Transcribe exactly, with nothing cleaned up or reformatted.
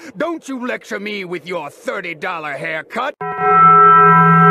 Don't you lecture me with your thirty dollar haircut!